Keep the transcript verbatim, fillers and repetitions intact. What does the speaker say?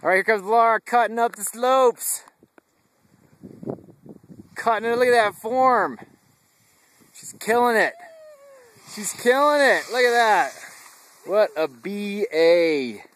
All right, here comes Lara cutting up the slopes. Cutting it, look at that form. She's killing it. She's killing it, look at that. What a B A.